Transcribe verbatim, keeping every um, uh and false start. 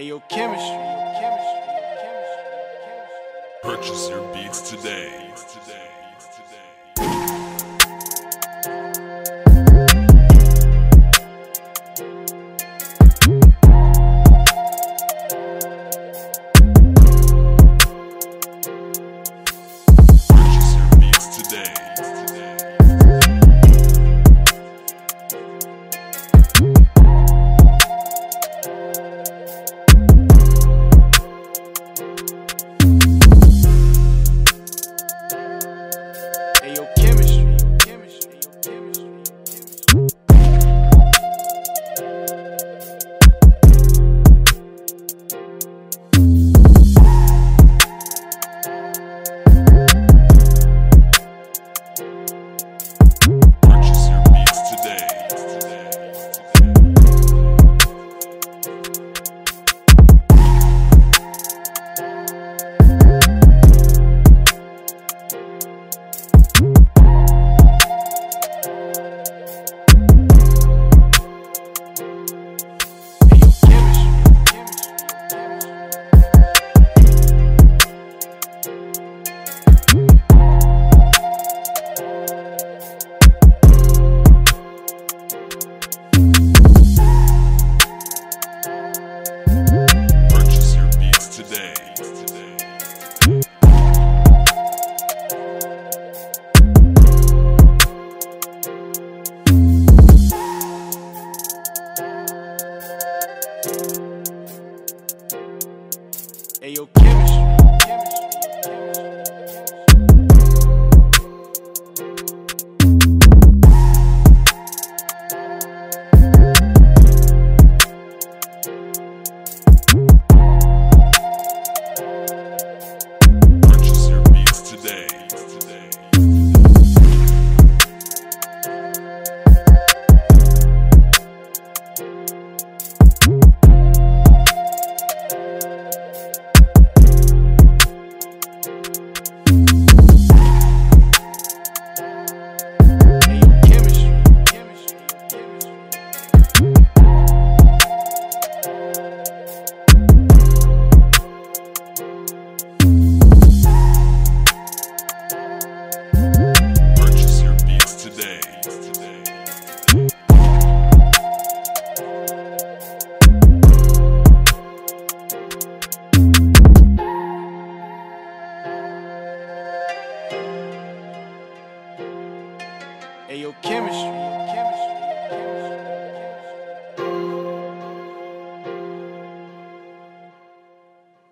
Ayo Chmstry. Purchase your beats today. Purchase your beats today. Ayo Chmstry. Purchase your beats today. Purchase your beats today. Ayo Chmstry. Purchase your beats today. Ayo Chmstry. Purchase your beats today. Ayo Chmstry.